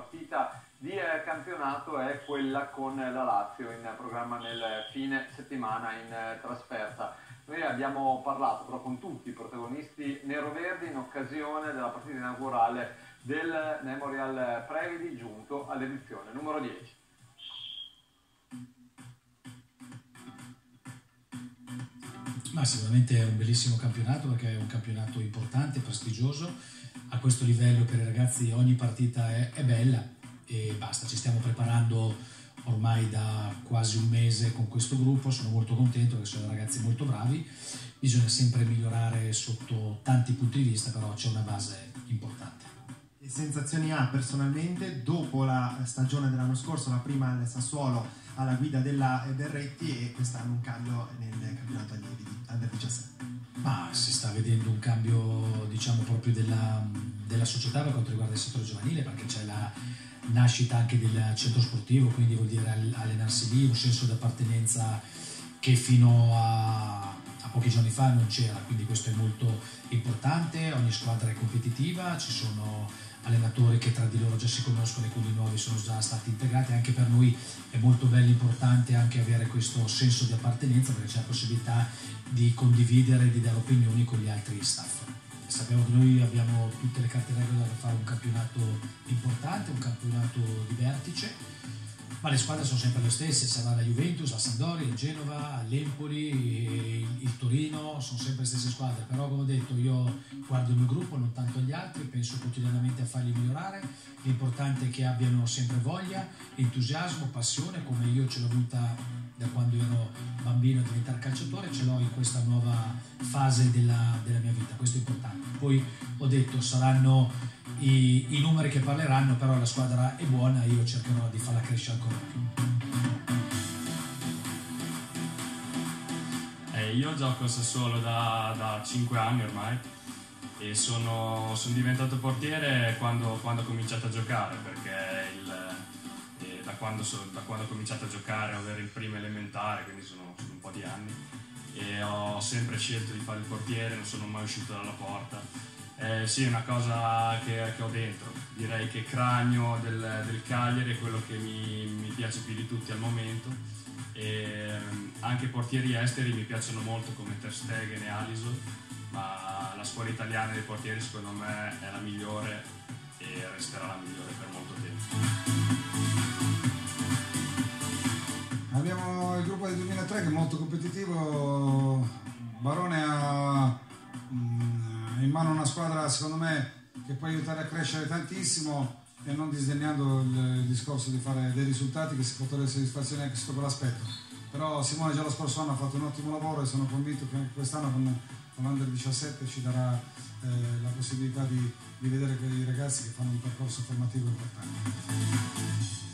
partita di campionato è quella con la Lazio in programma nel fine settimana in trasferta. Noi abbiamo parlato però con tutti i protagonisti neroverdi in occasione della partita inaugurale del Memorial Previdi, giunto all'edizione numero 10. Ma sicuramente è un bellissimo campionato, perché è un campionato importante, prestigioso. A questo livello per i ragazzi ogni partita è bella e basta. Ci stiamo preparando ormai da quasi un mese con questo gruppo. Sono molto contento perché sono ragazzi molto bravi. Bisogna sempre migliorare sotto tanti punti di vista, però c'è una base importante. Che sensazioni ha personalmente dopo la stagione dell'anno scorso, la prima al Sassuolo alla guida della Berretti, e quest'anno un cambio nel campionato allievi di Under 17? Ma si sta vedendo un cambio, diciamo, proprio della società per quanto riguarda il settore giovanile, perché c'è la nascita anche del centro sportivo, quindi vuol dire allenarsi lì, un senso di appartenenza che fino a pochi giorni fa non c'era, quindi questo è molto importante. Ogni squadra è competitiva, ci sono allenatori che tra di loro già si conoscono e quindi nuovi sono già stati integrati. Anche per noi è molto bello e importante anche avere questo senso di appartenenza, perché c'è la possibilità di condividere e di dare opinioni con gli altri staff. Sappiamo che noi abbiamo tutte le carte in regola per fare un campionato importante, un campionato di vertice, ma le squadre sono sempre le stesse, sarà la Juventus, la Sampdoria, il Genova, l'Empoli, il Torino, sono sempre le stesse squadre. Però, come ho detto, io guardo il mio gruppo, non tanto agli altri, penso quotidianamente a farli migliorare. L'importante è che abbiano sempre voglia, entusiasmo, passione, come io ce l'ho avuta da quando ero bambino a diventare calciatore, ce l'ho in questa nuova fase della mia vita. Questo è importante. Poi ho detto, saranno i numeri che parleranno, però la squadra è buona, io cercherò di farla crescere ancora più. Io gioco a Sassuolo da 5 anni ormai e sono diventato portiere quando ho cominciato a giocare, perché da quando ho cominciato a giocare, ovvero in prima elementare, quindi sono un po' di anni, e ho sempre scelto di fare il portiere, non sono mai uscito dalla porta. Sì, è una cosa che ho dentro. Direi che Cragno del Cagliari è quello che mi piace più di tutti al momento, e anche portieri esteri mi piacciono molto come Ter Stegen e Alisson, ma la scuola italiana dei portieri secondo me è la migliore e resterà la migliore per molto tempo. Abbiamo il gruppo del 2003 che è molto competitivo. Barone ha in mano una squadra, secondo me, che può aiutare a crescere tantissimo, e non disdegnando il discorso di fare dei risultati che si può dare soddisfazione anche sotto quell'aspetto. Però Simone già lo scorso anno ha fatto un ottimo lavoro e sono convinto che anche quest'anno con l'Under 17 ci darà la possibilità di vedere quei ragazzi che fanno un percorso formativo importante.